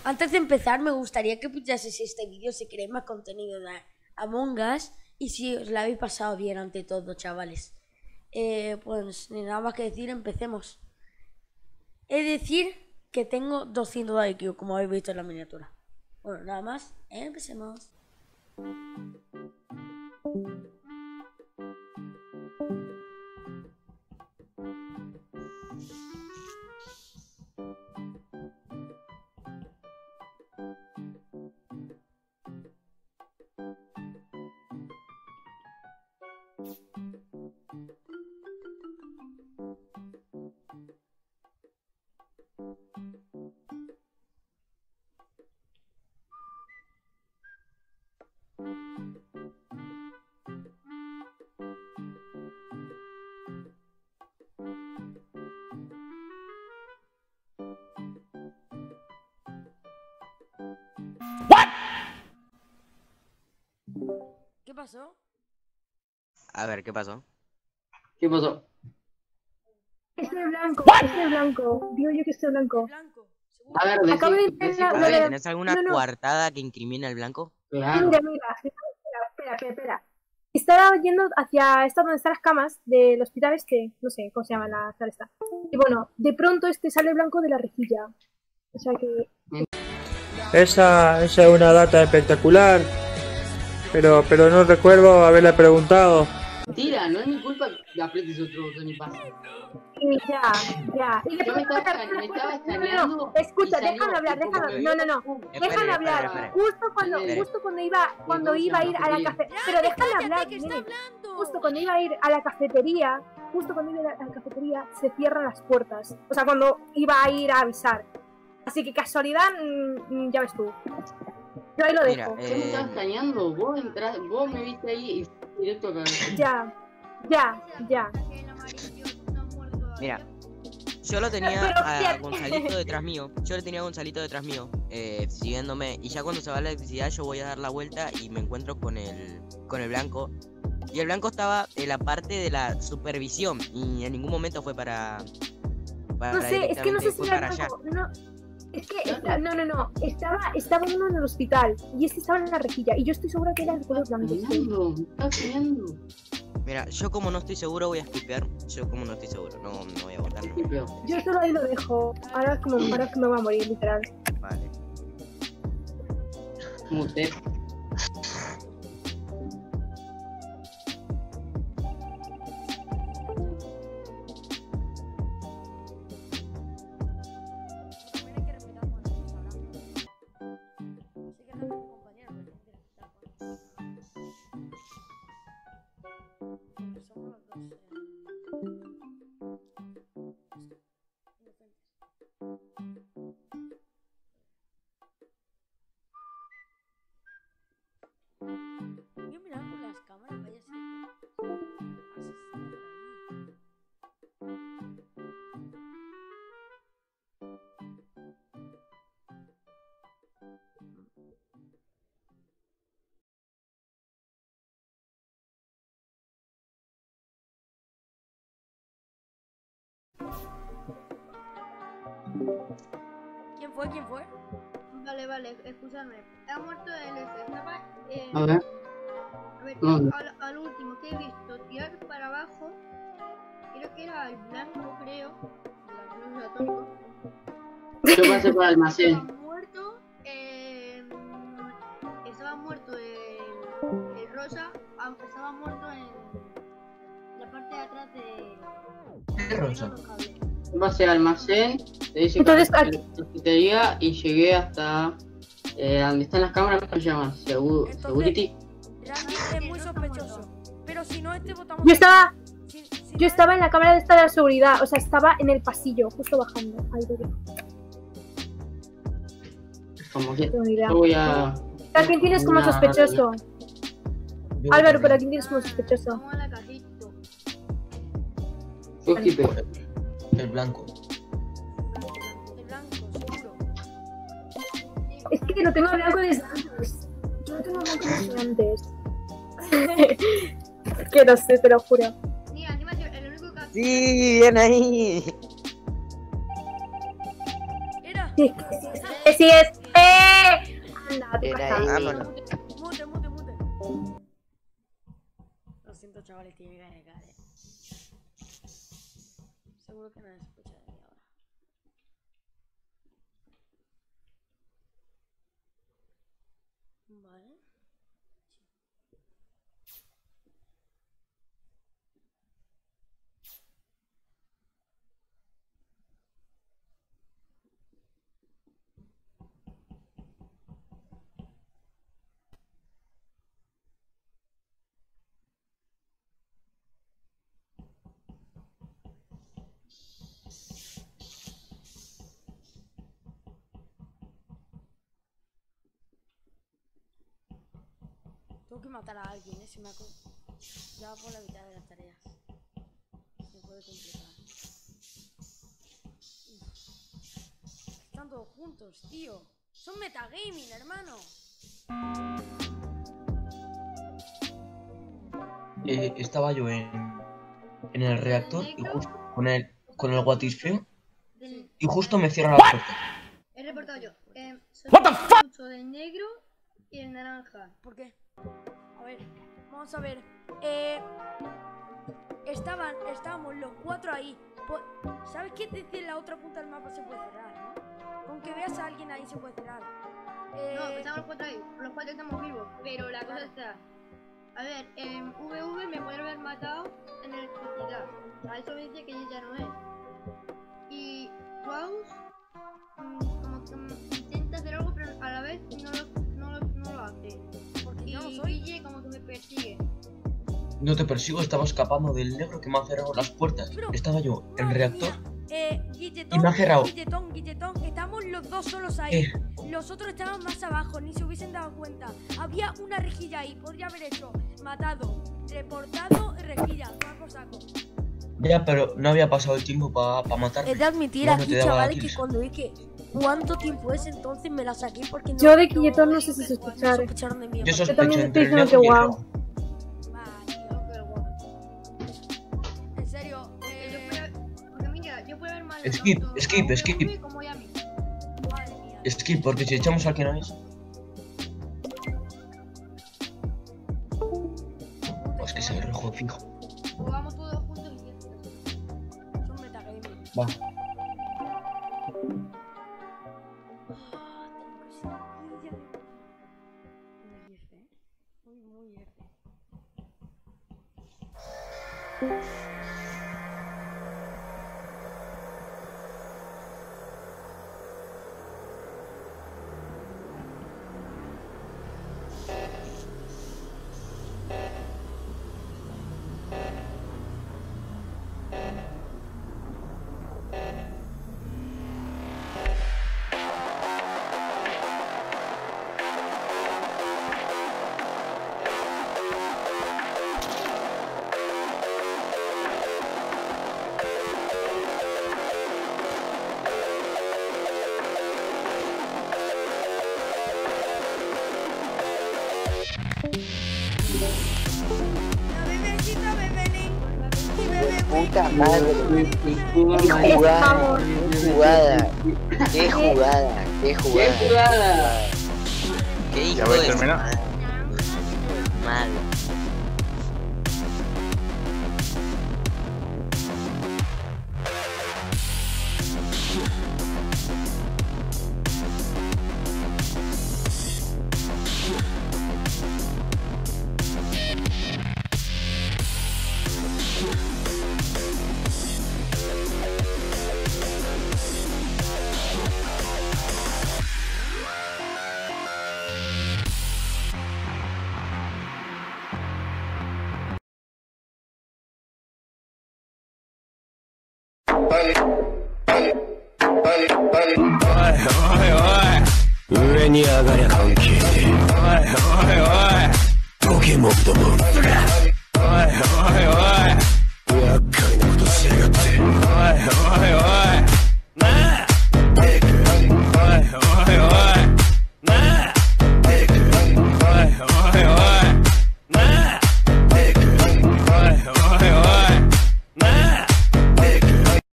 Antes de empezar, me gustaría que pinchaseis este vídeo si queréis más contenido de Among Us y si os la habéis pasado bien ante todo, chavales. Pues ni nada más que decir, empecemos. Es decir que tengo 200 de IQ, como habéis visto en la miniatura. Bueno, nada más, empecemos. ¿Qué pasó? A ver, ¿qué pasó? ¿Qué pasó? Este blanco, este blanco. Digo yo que este blanco. Blanco. A ver, Acabo de decí intentar- A no, ver, no, ¿tenés alguna no. coartada que incrimine al blanco? claro. Mira, espera. Estaba yendo hacia esta donde están las camas del hospital este, no sé cómo se llama la sala esta. Y bueno, de pronto este sale blanco de la rejilla. O sea que... Esa es una data espectacular, pero no recuerdo haberle preguntado. Mentira, no es mi culpa que aprietes otro botón y pase. Ya. Y Yo me estaba escaneando. No, escucha, y salió, déjame hablar, y como déjame. que- No. Déjame hablar. Espera. Justo cuando iba a ir a la cafetería. Pero déjame hablar, que está nene. hablando. Justo cuando iba a ir a la cafetería, se cierran las puertas. O sea, cuando iba a ir a avisar. Así que casualidad, ya ves tú. Yo ahí lo Mira, dejo. Yo me estaba escaneando, vos me viste ahí y directo acá. Ya. mira, yo lo tenía Pero, a ¿qué? Gonzalito detrás mío. Siguiéndome. Y ya cuando se va la electricidad, yo voy a dar la vuelta y me encuentro con el blanco. Y el blanco estaba en la parte de la supervisión. Y en ningún momento fue para No sé, es que no sé si fue era para allá. blanco. No. Es que, no. Estaba uno en el hospital y este estaba en la rejilla. Y yo estoy segura que era el color blanco. Me está escaneando. Mira, yo como no estoy seguro voy a skipear. No voy a votar. Qué peor. Yo solo ahí lo dejo. Ahora es que me voy a morir, literal. Vale. Mute. También hay que respetar cuando estamos hablando. Sé que no es tu compañero, pero tienes que respetar cuando... Somos los dos inocentes. Voy a mirar por las cámaras, vaya a ser que asesino por ahí. ¿Quién fue? Vale, escúchame. Ha muerto el F. Estaba, A ver. a ver, ¿Dónde? al último que he visto tirar para abajo, creo que era el blanco, creo. No sea tonto. Yo pasé por el almacén. Estaba muerto el rosa, aunque estaba muerto en la parte de atrás de... ¿Qué rosa? los cables. Yo pasé al almacén, te dice Entonces, que la cafetería y llegué hasta donde están las cámaras, ¿cómo se llama? Security. Randy es muy sospechoso. Pero si no, votamos. Yo estaba en la cámara de esta de la seguridad. O sea, estaba en el pasillo, justo bajando. Ahí lo dejo. Como que Tengo ni idea. yo voy a... ¿A quién tienes como sospechoso? Álvaro, ¿pero a quién tienes como sospechoso? Vamos a la casito. Yo skipeo. El blanco. El blanco, seguro. Es que lo tengo blanco desde antes. Yo lo tengo blanco desde antes. Es que no sé, te lo juro. Mira, encima el único que... Sí, bien ahí. Era. Sí, sí es. A tu Era casa. ahí. Vámonos. Mute. Lo siento, chavales, tiene que llegar, Seguro que nadie se escucha de mí ahora. Vale. Tengo que matar a alguien, se me ha ya va por la mitad de las tareas. Se puede complicar. Están todos juntos, tío. Son metagaming, hermano. Estaba yo en el reactor y justo con el guatisfeo y justo me cierran la puerta. He reportado yo. What the fuck? Del negro y el naranja. ¿Por qué? A ver, vamos a ver. Estábamos los 4 ahí. ¿Sabes qué? Desde la otra punta del mapa se puede cerrar, ¿no? Con que veas a alguien ahí se puede cerrar. No, estamos los 4 ahí. Los 4 estamos vivos. Pero la cosa está. A ver, VV me puede haber matado en electricidad. A eso me dice que ella ya no es. Y Klaus como que intenta hacer algo, pero a la vez no lo hace. Porque Y yo no soy. Guille como que me persigue. No te persigo, estaba escapando del negro que me ha cerrado las puertas. Pero- Estaba yo en Madre reactor. mía, Guilletón, Y me ha cerrado. Guilletón, estamos los dos solos ahí. Los otros estaban más abajo, ni se hubiesen dado cuenta. Había una rejilla ahí, podría haber hecho matado, reportado, rejilla, toma por saco. Ya, pero no había pasado el tiempo para matarme. Es de admitir Bueno, aquí, te daba chavales, kills. que cuando dije cuánto tiempo es, entonces me la saqué porque no. Yo de Quilletón no sé si sospechar. sospecharon de mí. Yo sospecho también entre estoy el diciendo negro que y el guau. rojo. En serio, Porque mira, yo puedo haber mal. Skip, tanto skip, a skip. VV como a mí. madre mía. Skip, porque si echamos al que no es, pues que sea el rojo fijo. Jugamos todos juntos y ya. Son metagaming. Va. Muy F, muy F. Puta madre. Qué jugada. Qué jugada. Qué jugada. ¿Qué hijo Ya voy a de terminar. madre? Malo. おいおい上に上がりゃ関係ねえおいおいおいポケモンとモンスター